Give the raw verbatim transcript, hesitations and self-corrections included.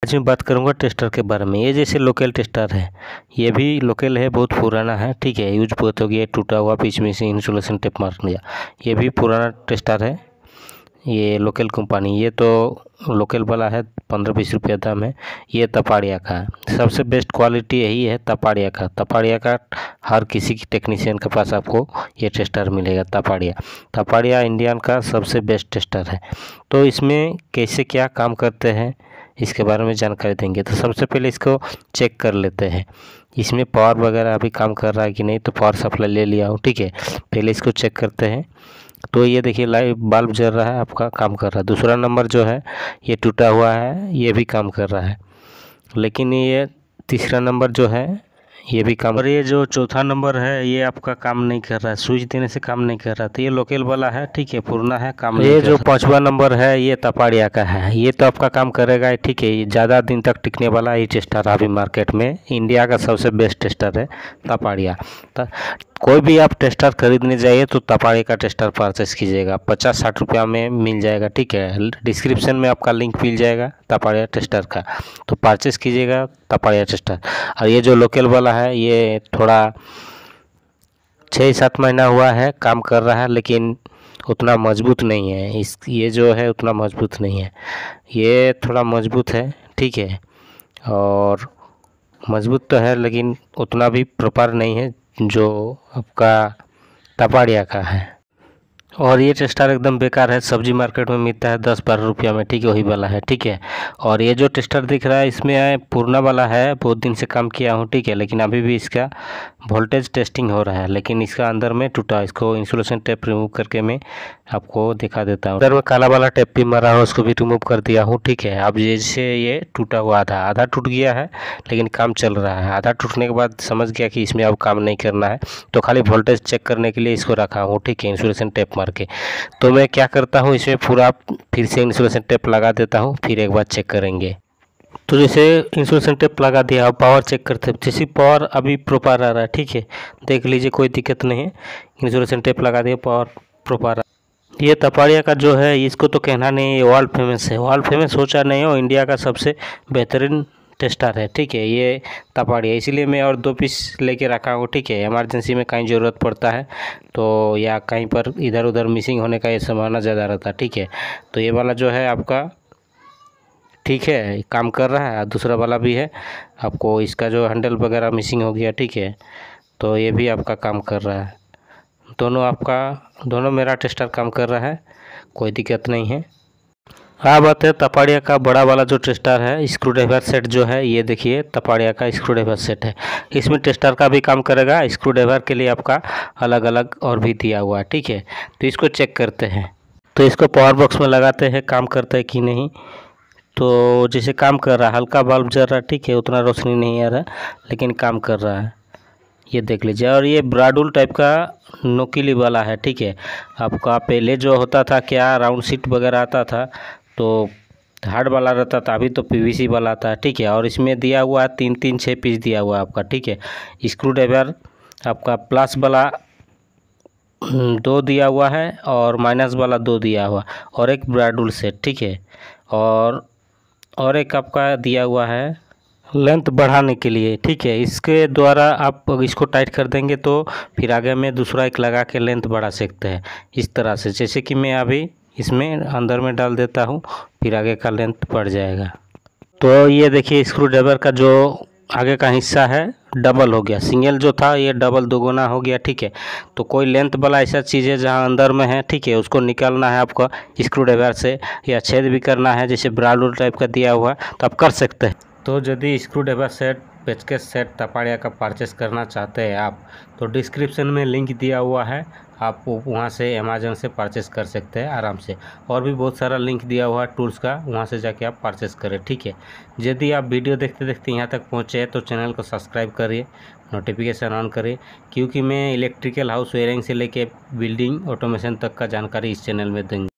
आज मैं बात करूंगा टेस्टर के बारे में। ये जैसे लोकल टेस्टर है, ये भी लोकल है, बहुत पुराना है, ठीक है। यूज बहुत हो गया, टूटा हुआ बीच में से इंसुलेशन टेप मार दिया। ये भी पुराना टेस्टर है, ये लोकल कंपनी। ये तो लोकल वाला है, पंद्रह बीस रुपया दाम है। ये तपाड़िया का है, सबसे बेस्ट क्वालिटी यही है तपाड़िया का। तपाड़िया का हर किसी की टेक्नीशियन के पास आपको ये टेस्टर मिलेगा। तपाड़िया तपाड़िया इंडियन का सबसे बेस्ट टेस्टर है। तो इसमें कैसे क्या काम करते हैं इसके बारे में जानकारी देंगे। तो सबसे पहले इसको चेक कर लेते हैं, इसमें पावर वगैरह अभी काम कर रहा है कि नहीं। तो पावर सप्लाई ले लिया हूँ, ठीक है। पहले इसको चेक करते हैं। तो ये देखिए लाइव बल्ब जल रहा है, आपका काम कर रहा है। दूसरा नंबर जो है ये टूटा हुआ है, ये भी काम कर रहा है। लेकिन ये तीसरा नंबर जो है ये भी काम, और ये जो चौथा नंबर है ये आपका काम नहीं कर रहा है, स्विच देने से काम नहीं कर रहा। तो ये लोकल वाला है, ठीक है, पुराना है, काम नहीं। ये जो पांचवा नंबर है ये तपाड़िया का है, ये तो आपका काम करेगा, ठीक है। ये ज़्यादा दिन तक टिकने वाला ये टेस्टर अभी मार्केट में इंडिया का सबसे बेस्ट टेस्टर है तपाड़िया। तो कोई भी आप टेस्टर खरीदने जाइए तो तपाड़िया का टेस्टर परचेस कीजिएगा, पचास साठ रुपया में मिल जाएगा, ठीक है। डिस्क्रिप्शन में आपका लिंक मिल जाएगा तपाड़िया टेस्टर का, तो परचेस कीजिएगा तपाड़िया टेस्टर। और ये जो लोकल वाला है ये थोड़ा छः सात महीना हुआ है, काम कर रहा है, लेकिन उतना मजबूत नहीं है। इस ये जो है उतना मजबूत नहीं है, ये थोड़ा मजबूत है, ठीक है। और मजबूत तो है लेकिन उतना भी प्रॉपर नहीं है जो आपका तपाड़िया का है। और ये टेस्टर एकदम बेकार है, सब्जी मार्केट में मिलता है दस बारह रुपया में, ठीक है, वही वाला है, ठीक है। और ये जो टेस्टर दिख रहा है इसमें पुराना वाला है, बहुत दिन से काम किया हूँ, ठीक है। लेकिन अभी भी इसका वोल्टेज टेस्टिंग हो रहा है, लेकिन इसका अंदर में टूटा। इसको इंसुलेशन टेप रिमूव करके मैं आपको दिखा देता हूँ। अंदर में काला वाला टेप भी मरा हो, उसको भी रिमूव कर दिया हूँ, ठीक है। अब जैसे ये टूटा हुआ आधा आधा टूट गया है, लेकिन काम चल रहा है। आधा टूटने के बाद समझ गया कि इसमें अब काम नहीं करना है, तो खाली वोल्टेज चेक करने के लिए इसको रखा हूँ, ठीक है, इंसुलेशन टेप मार के। तो मैं क्या करता हूँ, इसमें पूरा फिर से इंसुलेशन टेप लगा देता हूँ, फिर एक बार चेक करेंगे। तो जैसे इंसुलेशन टेप लगा दिया, अब पावर चेक करते हैं। जैसे पावर अभी प्रॉपर आ रहा है, ठीक है, देख लीजिए, कोई दिक्कत नहीं है। इंसुलेशन टेप लगा दिया, पावर प्रॉपर। ये तपाड़िया का जो है इसको तो कहना नहीं, वर्ल्ड फेमस है। वर्ल्ड फेमस सोचा नहीं हो, इंडिया का सबसे बेहतरीन टेस्टर है, ठीक है, ये तपाड़िया। इसीलिए मैं और दो पीस लेके रखा हूँ, ठीक है। इमरजेंसी में कहीं ज़रूरत पड़ता है तो, या कहीं पर इधर उधर मिसिंग होने का ये संभावना ज़्यादा रहता है, ठीक है। तो ये वाला जो है आपका ठीक है, काम कर रहा है। दूसरा वाला भी है, आपको इसका जो हैंडल वगैरह मिसिंग हो गया, ठीक है, तो ये भी आपका काम कर रहा है। दोनों आपका दोनों मेरा टेस्टर काम कर रहा है, कोई दिक्कत नहीं है। हाँ, बात है तपाड़िया का बड़ा वाला जो टेस्टर है, स्क्रू ड्राइवर सेट जो है, ये देखिए तपाड़िया का स्क्रू ड्राइवर सेट है। इसमें टेस्टर का भी काम करेगा, स्क्रू ड्राइवर के लिए आपका अलग अलग और भी दिया हुआ है, ठीक है। तो इसको चेक करते हैं। तो इसको पावर बॉक्स में लगाते हैं, काम करता है कि नहीं। तो जैसे काम कर रहा है, हल्का बल्ब जल रहा है, ठीक है, उतना रोशनी नहीं आ रहा, लेकिन काम कर रहा है, ये देख लीजिए। और ये ब्राडुल टाइप का नोकीली वाला है, ठीक है। आपका पहले जो होता था क्या, राउंड सीट वगैरह आता था तो हार्ड वाला रहता था, अभी तो पीवीसी वाला आता है, ठीक है। और इसमें दिया हुआ है तीन तीन छः पीस दिया हुआ है आपका, ठीक है। स्क्रू ड्राइवर आपका प्लस वाला दो दिया हुआ है और माइनस वाला दो दिया हुआ, और एक ब्राडुल सेट, ठीक है। और और एक आपका दिया हुआ है लेंथ बढ़ाने के लिए, ठीक है। इसके द्वारा आप इसको टाइट कर देंगे तो फिर आगे में दूसरा एक लगा के लेंथ बढ़ा सकते हैं, इस तरह से। जैसे कि मैं अभी इसमें अंदर में डाल देता हूँ, फिर आगे का लेंथ बढ़ जाएगा। तो ये देखिए स्क्रू ड्राइवर का जो आगे का हिस्सा है डबल हो गया, सिंगल जो था ये डबल दोगुना हो गया, ठीक है। तो कोई लेंथ वाला ऐसा चीज़ है जहाँ अंदर में है, ठीक है, उसको निकालना है आपको स्क्रू ड्राइवर से, या छेद भी करना है, जैसे ब्राडुल टाइप का दिया हुआ तो आप कर सकते हैं। तो यदि स्क्रू ड्राइवर सेट, पेचकस सेट तपाड़िया का परचेस करना चाहते हैं आप, तो डिस्क्रिप्शन में लिंक दिया हुआ है, आप वहां से अमेज़न से परचेस कर सकते हैं आराम से। और भी बहुत सारा लिंक दिया हुआ है टूल्स का, वहां से जाके आप परचेस करें, ठीक है। यदि आप वीडियो देखते देखते यहाँ तक पहुँचे तो चैनल को सब्सक्राइब करिए, नोटिफिकेशन ऑन करिए, क्योंकि मैं इलेक्ट्रिकल हाउस वायरिंग से लेके बिल्डिंग ऑटोमेशन तक का जानकारी इस चैनल में दूँगा।